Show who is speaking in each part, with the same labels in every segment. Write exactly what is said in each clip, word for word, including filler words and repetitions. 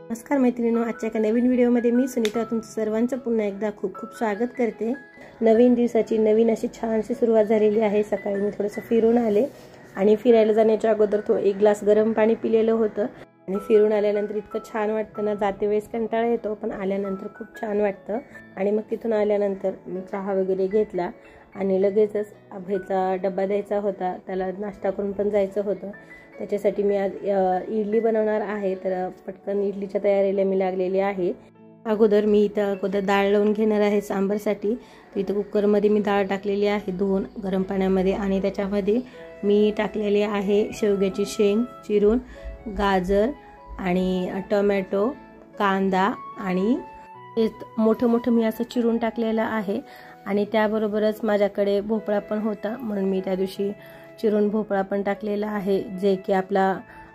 Speaker 1: नमस्कार मैत्रिणींनो, आजच्या एका नवीन व्हिडिओमध्ये मी सुनीता तुमचं सर्वांचं पुन्हा एकदा खूप खूप स्वागत करते। नवीन दिवसाची नवीन अशी छानशी सुरुवात झालेली आहे। सकाळी मी थोडंसं फिरून आले आणि फिरायला जाण्याच्या अगोदर तो एक ग्लास गरम पाणी पिलेलं होतं आणि फिरून आल्यानंतर इतकं छान वाटतं ना, जाते वेळेस कंटाळा येतो पण आल्यानंतर खूप छान वाटतं। आणि मग तिथून आल्यानंतर मी चहा वगैरे घेतला आणि लगेचच अभयचा डब्बा द्यायचा होता, त्याला नाश्ता करून पण जायचं होतं। त्याच्यासाठी मी आज इडली बनवणार आहे, तर पटकन इडलीच्या तयारीला मी लागलेली आहे। अगोदर मी इथं अगोदर डाळ लावून घेणार आहे सांबारसाठी। तर इथं कुकरमध्ये मी डाळ टाकलेली आहे दोन गरम पाण्यामध्ये आणि त्याच्यामध्ये मी टाकलेली आहे शेवग्याची शेंग चिरून, गाजर आणि टोमॅटो, कांदा आणि मोठं मोठं मी असं चिरून टाकलेलं आहे। आणि त्याबरोबरच माझ्याकडे भोपळा पण होता म्हणून मी त्या दिवशी चिरून भोपळा पण टाकलेला आहे, जे की आपला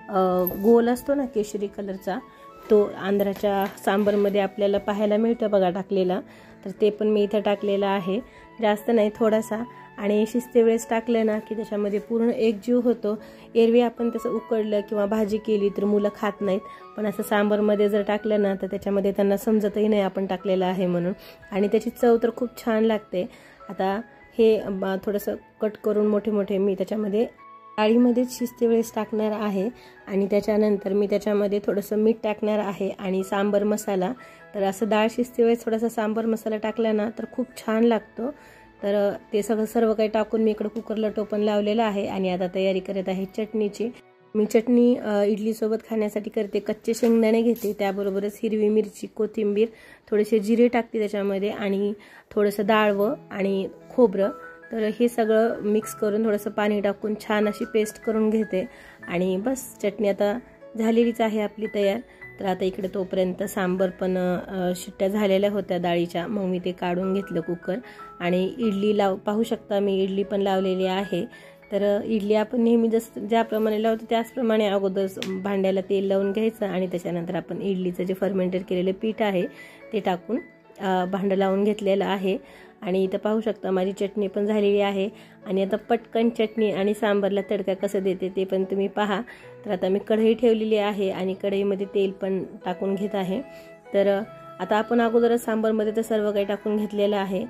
Speaker 1: गोल असतो ना केशरी कलरचा, तो आंध्राच्या सांबरमध्ये आपल्याला पाहायला मिळतो बघा टाकलेला। तर ते पण मी इथं टाकलेला आहे, जास्त नाही थोडासा। आणि शिजते वेळेस टाकलं ना की त्याच्यामध्ये पूर्ण एक जीव होतो। एरवी आपण तसं उकडलं किंवा भाजी केली तर मुलं खात नाहीत, पण असं सांबरमध्ये जर टाकलं ना तर त्याच्यामध्ये त्यांना समजतही नाही आपण टाकलेलं आहे म्हणून, आणि त्याची चव तर खूप छान लागते। आता हे थोडंसं कट करून मोठे मोठे मी त्याच्यामध्ये डाळीमध्ये शिजते वेळेस टाकणार आहे आणि त्याच्यानंतर मी त्याच्यामध्ये थोडंसं मीठ टाकणार आहे आणि सांबर मसाला। तर असं डाळ शिजते वेळेस थोडासा सांबर मसाला टाकला ना तर खूप छान लागतो। तर ते सगळं सर्व काही टाकून मी इकडे कुकरला टोपण लावलेलं आहे आणि आता तयारी करत आहे चटणीची। मी चटणी इडली सोबत खाण्यासाठी करते, कच्चे शेंगदाणे घेते, त्याबरोबरच हिरवी मिरची, कोथिंबीर, थोडेसे जिरे टाकते त्याच्यामध्ये आणि थोडंसं डाळवं आणि खोबरं। तर हे सगळं मिक्स करून थोडंसं पाणी टाकून छान अशी पेस्ट करून घेते आणि बस चटणी आता झालेलीच आहे आपली तयार। तर आता इकडे तोपर्यंत सांबर पण शिट्ट्या झालेल्या होत्या डाळीच्या, मग मी ते काढून घेतलं कुकर आणि इडली लाव पाहू शकता मी इडली पण लावलेली आहे। तर इडली आपण नेहमी जसं ज्याप्रमाणे लावतो त्याचप्रमाणे अगोदर भांड्याला तेल लावून घ्यायचं आणि त्याच्यानंतर आपण इडलीचं जे फर्मेंटेड केलेलं पीठ आहे ते टाकून भांडं लावून घेतलेलं आहे। आणि इथं पाहू शकता माझी चटणी पण झालेली आहे आणि आता पटकन चटणी आणि सांबरला तडका कसं देते ते पण तुम्ही पहा। तर आता मी कढई ठेवलेली आहे आणि कढईमध्ये तेल पण टाकून घेत आहे। तर आता आपण अगोदरच सांबरमध्ये तर सर्व काही टाकून घेतलेलं आहे।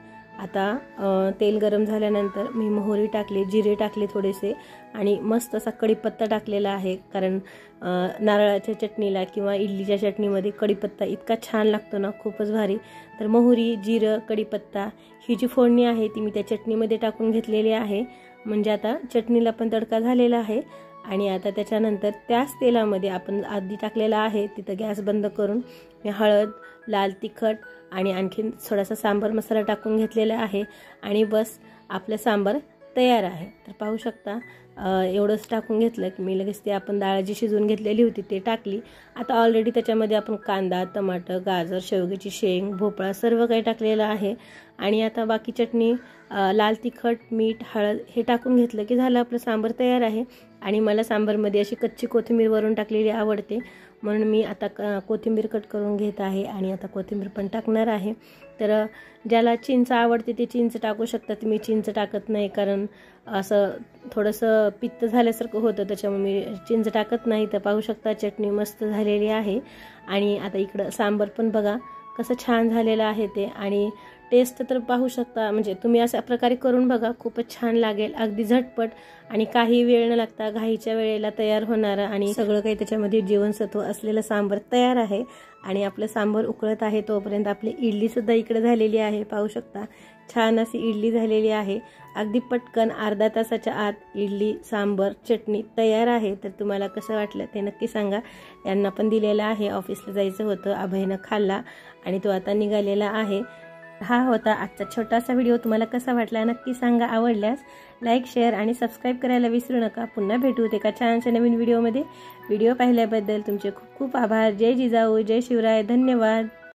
Speaker 1: आता तेल गरम झाल्यानंतर मी मोहरी टाकली, जिरे टाकले थोडेसे आणि मस्त असा कढीपत्ता टाकलेला आहे, कारण नारळाच्या चटणीला किंवा इडलीच्या चटणीमध्ये कढीपत्ता इतका छान लागतो ना, खूपच भारी। तर मोहरी, जिरं, कढीपत्ता ही जी फोडणी आहे ती मी त्या चटणीमध्ये टाकून घेतलेली आहे, म्हणजे आता चटणीला पण तडका झालेला आहे। आणि आता त्याच्यानंतर त्याच तेलामध्ये आपण आधी टाकलेला आहे तिथं गॅस बंद करून मी हळद, लाल तिखट आणि आणखीन थोडासा सांबर मसाला टाकून घेतलेला आहे आणि बस आपलं सांबर तयार आहे। तर पाहू शकता एवढंच टाकून घेतलं की मी लगेच ते आपण डाळ जी शिजवून घेतलेली होती ते टाकली। आता ऑलरेडी त्याच्यामध्ये आपण कांदा, टमाटर, गाजर, शेवग्याची शेंग, भोपळा सर्व काही टाकलेलं आहे आणि आता बाकी चटणी, लाल तिखट, मीठ, हळद हे टाकून घेतलं की झालं आपलं सांबर तयार आहे। आणि मला सांबरमध्ये अशी कच्ची कोथिंबीर वरून टाकलेली आवडते म्हणून मी आता कोथिंबीर कट करून घेत आहे आणि आता कोथिंबीर पण टाकणार आहे। तर ज्याला चिंच आवडते ते चिंच टाकू शकतात, मी चिंच टाकत नाही कारण असं थोडंसं पित्त झाल्यासारखं होतं, त्याच्यामुळे मी चिंच टाकत नाही। तर पाहू शकता चटणी मस्त झालेली आहे आणि आता इकडं सांबर पण बघा कसं छान झालेलं आहे ते, आणि टेस्ट तर पाहू शकता, म्हणजे तुम्ही अशा प्रकारे करून बघा, खूपच छान लागेल। अगदी झटपट आणि काही वेळ न लागता घाईच्या वेळेला तयार होणारं आणि सगळं काही त्याच्यामध्ये जीवनसत्व असलेलं सांबर तयार आहे। आणि आपलं सांबर उकळत आहे तोपर्यंत आपली इडली सुद्धा इकडे झालेली आहे, पाहू शकता छान अशी इडली झालेली आहे। अगदी पटकन अर्धा तासाच्या आत इडली, सांबर, चटणी तयार आहे। तर तुम्हाला कसं वाटलं ते नक्की सांगा। यांना पण दिलेलं आहे, ऑफिसला जायचं होतं, अभयनं खाल्ला आणि तो आता निघालेला आहे। हा होता आजचा छोटासा व्हिडिओ, तुम्हाला कसा वाटला नक्की सांगा। आवडल्यास लाईक, शेअर आणि सबस्क्राईब करायला विसरू नका। पुन्हा भेटू एका छानशा नवीन व्हिडिओमध्ये। व्हिडिओ पाहिल्याबद्दल तुमचे खूप खूप आभार। जय जिजाऊ, जय शिवराय, धन्यवाद।